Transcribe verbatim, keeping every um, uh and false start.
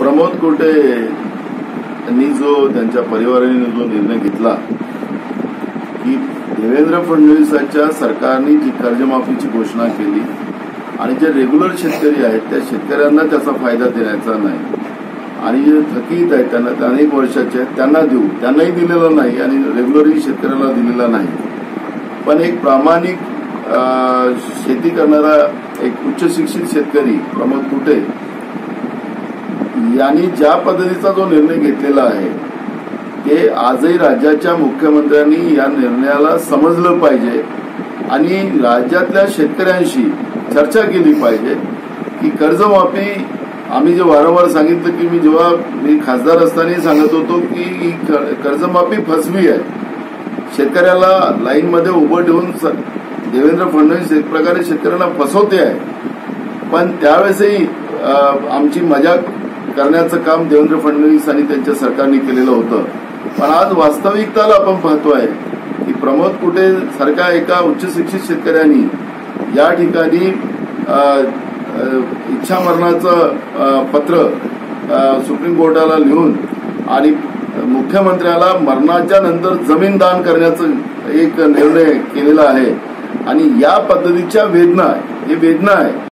प्रमोद कोटे यांनी जो त्यांच्या परिवाराने जो निर्णय घेतला की देवेंद्र फडणवीसांच्या सरकारने जी कर्जमाफीची घोषणा केली आणि जे रेग्युलर शेतकरी आहेत त्या शेतकऱ्यांना त्याचा फायदा देण्याचा नाही आणि जे थकीत आहेत त्यांना अनेक वर्षाचे आहेत त्यांना देऊ, त्यांनाही दिलेला नाही आणि रेग्युलरही शेतकऱ्याला दिलेला नाही। पण एक प्रामाणिक शेती करणारा एक उच्च शिक्षित शेतकरी प्रमोद कोटे यांनी ज्या पद्धतीचा जो निर्णय घेतलेला आहे ते आजही राज्याच्या मुख्यमंत्र्यांनी या निर्णयाला समजलं पाहिजे आणि राज्यातल्या शेतकऱ्यांशी चर्चा केली पाहिजे की कर्जमाफी आम्ही जे वारंवार सांगितलं की मी जेव्हा मी खासदार असताना सांगत होतो की ही कर्जमाफी फसवी आहे, शेतकऱ्याला लाईनमध्ये उभं ठेवून देवेंद्र फडणवीस एक प्रकारे शेतकऱ्यांना फसवते आहे। पण त्यावेळेसही आमची मजाक करण्याचं काम देवेंद्र फडणवीस आणि त्यांच्या सरकारने केलेलं होतं। पण आज वास्तविकताला आपण पाहतोय की प्रमोद कोटे सारख्या एका उच्च शिक्षित शेतकऱ्यांनी या ठिकाणी इच्छा मरणाचं पत्र सुप्रीम कोर्टाला लिहून आणि मुख्यमंत्र्याला मरणाच्या नंतर जमीन दान करण्याचा एक निर्णय केलेला आहे आणि या पद्धतीच्या वेदना हे वेदना आहे।